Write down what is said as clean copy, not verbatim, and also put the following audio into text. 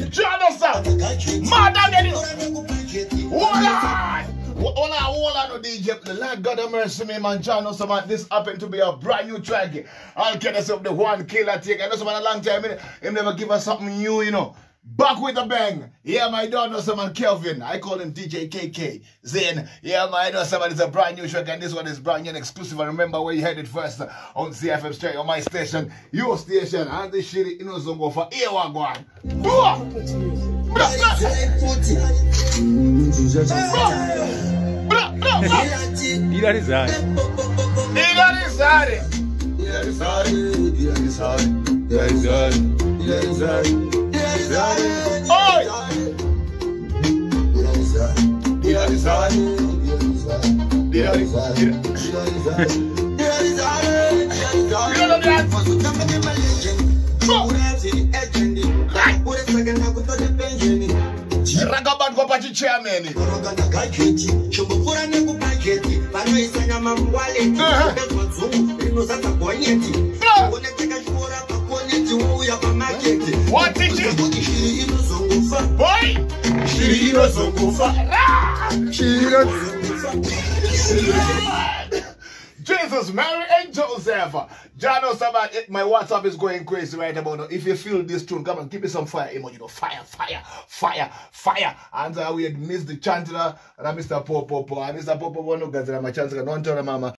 Jonathan, Madam, hold on, DJ. The Lord God have mercy me, man. Jonathan, man. This happened to be a brand new track. I'll get us up the one killer take. I know someone a long time, him never give us something new, you know. Back with a bang. Yeah, my daughter, someone Kelvin. I call him DJ KK. Zane. Yeah, my daughter, someone is a brand new track, and this one is brand new and exclusive. I remember where you heard it first on CFM Straight on my station, your station, and this shit, you know, some go for A1. Dira rizare. Dira rizare. Dira rizare. Dira rizare. Dira rizare. Dira rizare. Oi! Dira rizare. Dira rizare. Ragabat kwa pachi chairman. What did you? Boy! Jesus, Mary and Joseph. Jano Sabat, my WhatsApp is going crazy right about now. If you feel this tune, come on, give me some fire emoji. You know, fire, fire, fire, fire. And we miss the chanter and Mr. Popo. And Mr. Popo, one of guys, my chancer, don't tell mama.